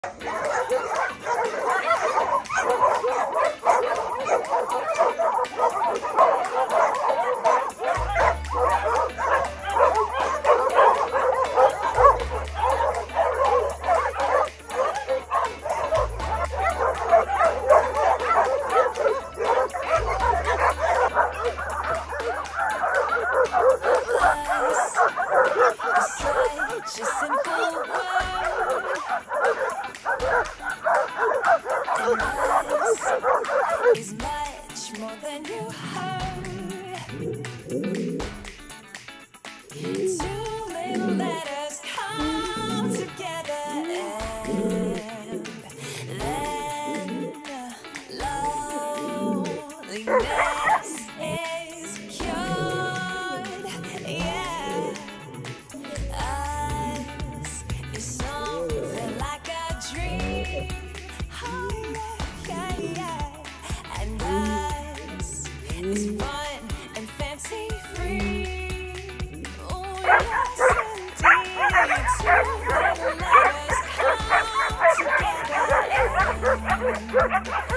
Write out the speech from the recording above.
Such a simple word. This is much more than you heard. Two little letters come together, and then loneliness is cured. Yeah. Us is something like a dream. Oh, yeah, yeah, yeah. And us is fun and fancy free. Oh, yes, indeed. Two little letters come together.